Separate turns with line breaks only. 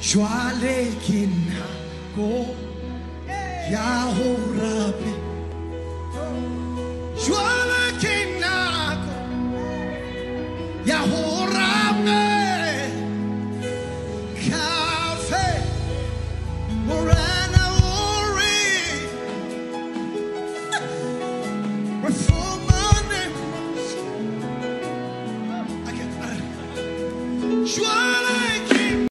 Jwale ke nako ya ho rape. Jwale ke nako ya ho rape. Cafe Morana Ori.